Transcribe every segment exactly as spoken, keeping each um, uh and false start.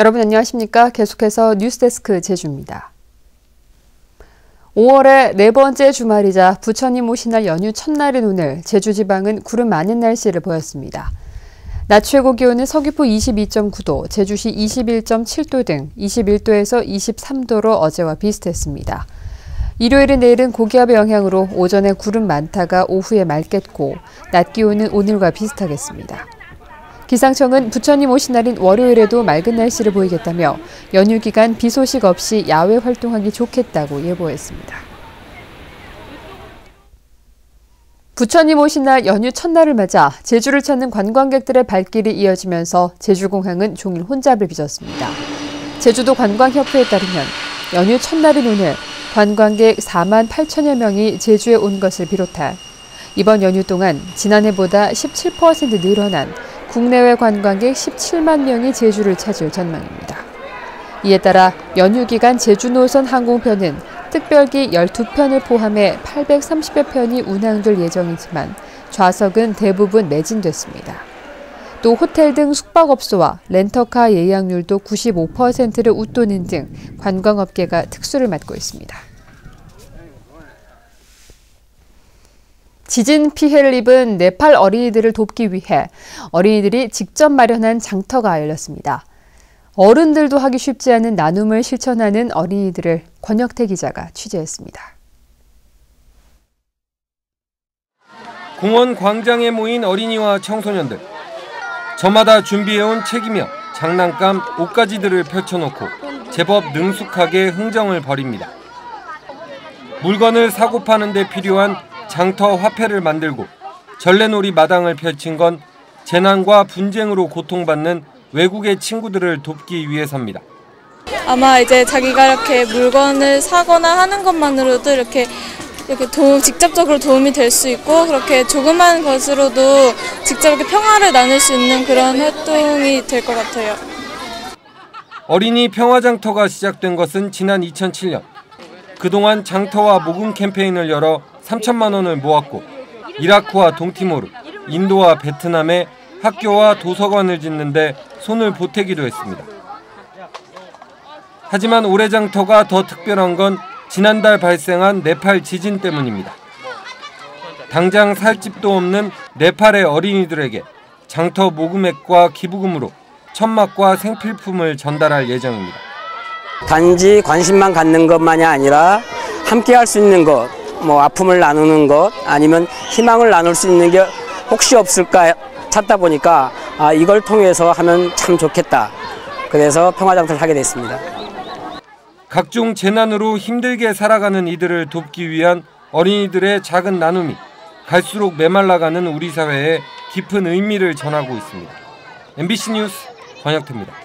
여러분 안녕하십니까? 계속해서 뉴스데스크 제주입니다. 오월의 네 번째 주말이자 부처님 오신 날 연휴 첫날인 오늘 제주지방은 구름 많은 날씨를 보였습니다. 낮 최고 기온은 서귀포 이십이 점 구 도, 제주시 이십일 점 칠 도 등 이십일 도에서 이십삼 도로 어제와 비슷했습니다. 일요일인 내일은 고기압의 영향으로 오전에 구름 많다가 오후에 맑겠고 낮 기온은 오늘과 비슷하겠습니다. 기상청은 부처님 오신 날인 월요일에도 맑은 날씨를 보이겠다며 연휴 기간 비 소식 없이 야외 활동하기 좋겠다고 예보했습니다. 부처님 오신 날 연휴 첫날을 맞아 제주를 찾는 관광객들의 발길이 이어지면서 제주공항은 종일 혼잡을 빚었습니다. 제주도 관광협회에 따르면 연휴 첫날인 오늘 관광객 사만 팔천여 명이 제주에 온 것을 비롯해 이번 연휴 동안 지난해보다 십칠 퍼센트 늘어난 국내외 관광객 십칠만 명이 제주를 찾을 전망입니다. 이에 따라 연휴 기간 제주 노선 항공편은 특별기 열두 편을 포함해 팔백삼십여 편이 운항될 예정이지만 좌석은 대부분 매진됐습니다. 또 호텔 등 숙박업소와 렌터카 예약률도 구십오 퍼센트를 웃도는 등 관광업계가 특수를 맞고 있습니다. 지진 피해를 입은 네팔 어린이들을 돕기 위해 어린이들이 직접 마련한 장터가 열렸습니다. 어른들도 하기 쉽지 않은 나눔을 실천하는 어린이들을 권혁태 기자가 취재했습니다. 공원 광장에 모인 어린이와 청소년들. 저마다 준비해온 책이며 장난감, 옷가지들을 펼쳐놓고 제법 능숙하게 흥정을 벌입니다. 물건을 사고 파는 데 필요한 장터 화폐를 만들고 전래놀이 마당을 펼친 건 재난과 분쟁으로 고통받는 외국의 친구들을 돕기 위해서입니다. 아마 이제 자기가 이렇게 물건을 사거나 하는 것만으로도 이렇게 이렇게 도움, 직접적으로 도움이 될 수 있고 그렇게 조그만 것으로도 직접 이렇게 평화를 나눌 수 있는 그런 활동이 될 것 같아요. 어린이 평화장터가 시작된 것은 지난 이천칠 년. 그동안 장터와 모금 캠페인을 열어 삼천만 원을 모았고 이라크와 동티모르, 인도와 베트남에 학교와 도서관을 짓는데 손을 보태기도 했습니다. 하지만 올해 장터가 더 특별한 건 지난달 발생한 네팔 지진 때문입니다. 당장 살 집도 없는 네팔의 어린이들에게 장터 모금액과 기부금으로 천막과 생필품을 전달할 예정입니다. 단지 관심만 갖는 것만이 아니라 함께 할 수 있는 것, 뭐 아픔을 나누는 것, 아니면 희망을 나눌 수 있는 게 혹시 없을까 찾다 보니까 아, 이걸 통해서 하면 참 좋겠다. 그래서 평화장터를 하게 됐습니다. 각종 재난으로 힘들게 살아가는 이들을 돕기 위한 어린이들의 작은 나눔이 갈수록 메말라가는 우리 사회에 깊은 의미를 전하고 있습니다. 엠비씨 뉴스 권혁태입니다.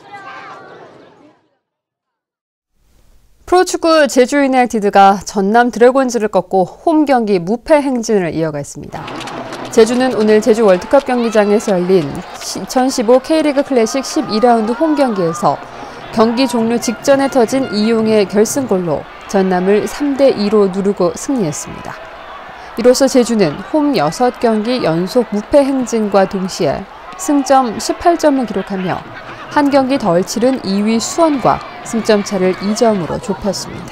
프로축구 제주 유나이티드가 전남 드래곤즈를 꺾고 홈 경기 무패 행진을 이어갔습니다. 제주는 오늘 제주 월드컵 경기장에서 열린 이천십오 K리그 클래식 십이 라운드 홈 경기에서 경기 종료 직전에 터진 이용의 결승골로 전남을 삼 대 이로 누르고 승리했습니다. 이로써 제주는 홈 여섯 경기 연속 무패 행진과 동시에 승점 십팔 점을 기록하며 한 경기 덜 치른 이 위 수원과 승점 차를 이 점으로 좁혔습니다.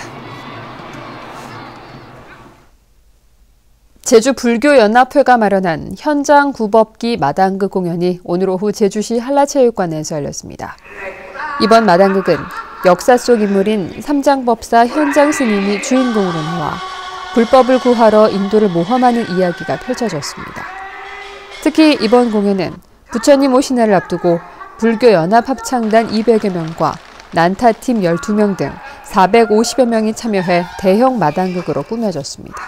제주불교연합회가 마련한 현장 굽업기 마당극 공연이 오늘 오후 제주시 한라체육관에서 열렸습니다. 이번 마당극은 역사 속 인물인 삼장법사 현장 스님이 주인공으로 나와 불법을 구하러 인도를 모험하는 이야기가 펼쳐졌습니다. 특히 이번 공연은 부처님 오신 날을 앞두고 불교연합 합창단 이백여 명과 난타팀 열두 명 등 사백오십여 명이 참여해 대형 마당극으로 꾸며졌습니다.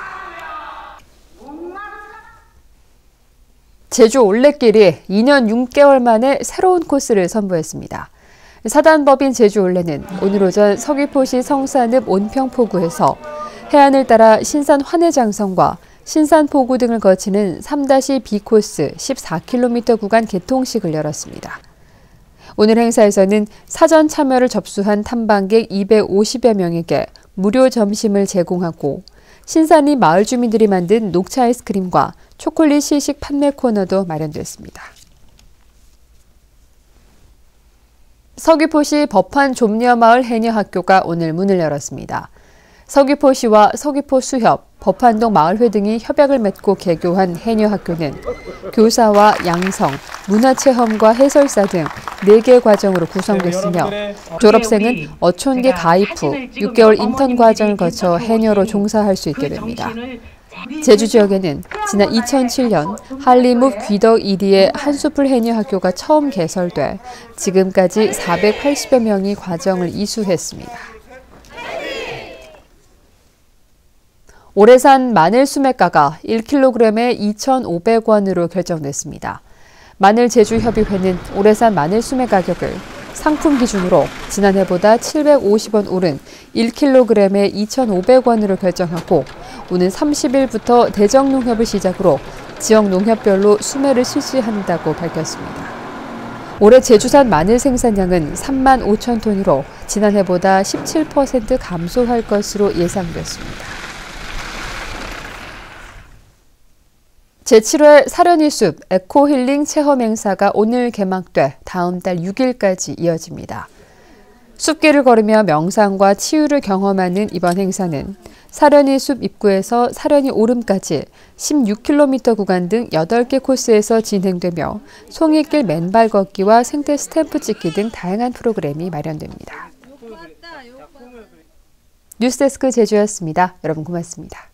제주 올레길이 이 년 육 개월 만에 새로운 코스를 선보였습니다. 사단법인 제주 올레는 오늘 오전 서귀포시 성산읍 온평포구에서 해안을 따라 신산 환해장성과 신산포구 등을 거치는 삼 비 코스 십사 킬로미터 구간 개통식을 열었습니다. 오늘 행사에서는 사전 참여를 접수한 탐방객 이백오십여 명에게 무료 점심을 제공하고 신산리 마을 주민들이 만든 녹차 아이스크림과 초콜릿 시식 판매 코너도 마련됐습니다. 서귀포시 법한 좀녀마을 해녀학교가 오늘 문을 열었습니다. 서귀포시와 서귀포수협, 법한동 마을회 등이 협약을 맺고 개교한 해녀학교는 교사와 양성, 문화체험과 해설사 등 네 개 과정으로 구성됐으며 졸업생은 어촌계 가입 후 육 개월 인턴 과정을 거쳐 해녀로 종사할 수 있게 됩니다. 제주 지역에는 지난 이천칠 년 한림읍 귀덕 일 리의 한수풀 해녀학교가 처음 개설돼 지금까지 사백팔십여 명이 과정을 이수했습니다. 올해산 마늘 수매가가 일 킬로그램에 이천오백 원으로 결정됐습니다. 마늘제주협의회는 올해산 마늘 수매 가격을 상품 기준으로 지난해보다 칠백오십 원 오른 일 킬로그램에 이천오백 원으로 결정하고 오는 삼십 일부터 대정농협을 시작으로 지역 농협별로 수매를 실시한다고 밝혔습니다. 올해 제주산 마늘 생산량은 삼만 오천 톤으로 지난해보다 십칠 퍼센트 감소할 것으로 예상됐습니다. 제칠 회 사려니 숲 에코힐링 체험 행사가 오늘 개막돼 다음 달 육 일까지 이어집니다. 숲길을 걸으며 명상과 치유를 경험하는 이번 행사는 사려니 숲 입구에서 사려니 오름까지 십육 킬로미터 구간 등 여덟 개 코스에서 진행되며 송이길 맨발 걷기와 생태 스탬프 찍기 등 다양한 프로그램이 마련됩니다. 뉴스데스크 제주였습니다. 여러분 고맙습니다.